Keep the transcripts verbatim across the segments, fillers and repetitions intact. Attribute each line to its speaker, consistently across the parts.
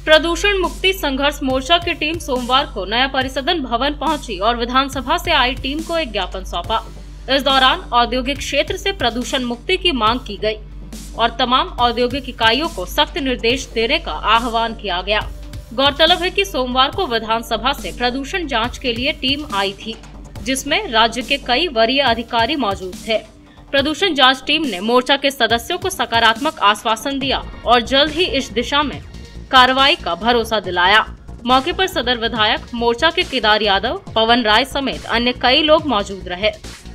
Speaker 1: प्रदूषण मुक्ति संघर्ष मोर्चा की टीम सोमवार को नया परिसदन भवन पहुंची और विधानसभा से आई टीम को एक ज्ञापन सौंपा। इस दौरान औद्योगिक क्षेत्र से प्रदूषण मुक्ति की मांग की गई और तमाम औद्योगिक इकाइयों को सख्त निर्देश देने का आह्वान किया गया। गौरतलब है कि सोमवार को विधानसभा से प्रदूषण जांच के लिए टीम आई थी, जिसमें राज्य के कई वरीय अधिकारी मौजूद थे। प्रदूषण जांच टीम ने मोर्चा के सदस्यों को सकारात्मक आश्वासन दिया और जल्द ही इस दिशा में कार्रवाई का भरोसा दिलाया। मौके पर सदर विधायक मोर्चा के केदार यादव, पवन राय समेत अन्य कई लोग मौजूद रहे।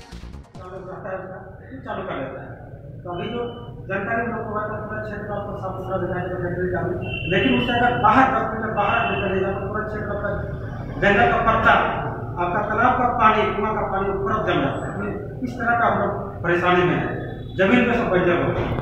Speaker 2: लेकिन उससे अगर बाहर दस मीटर बाहर निकले जाए तो पूरा क्षेत्र का जंगल का पत्ता, आपका तालाब का पानी, कुआं का पानी पूरा जम जाता है। इस तरह का हम लोग परेशानी में है, जमीन पे सब बंजर हो गया।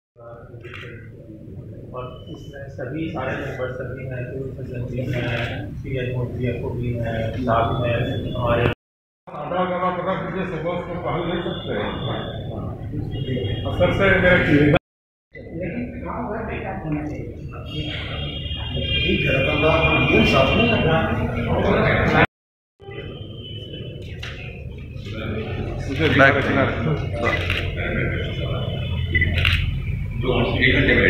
Speaker 3: और इसमें सभी सारे मेंबर सभी हैं, जो सचिव हैं, सी एच मोदी को भी है, साथ में हमारे
Speaker 4: आधा आधा पता कीजिए, सुबह उसको पहल नहीं सकते हैं असर से लेकिन
Speaker 5: मुझे बैक जो एक घंटे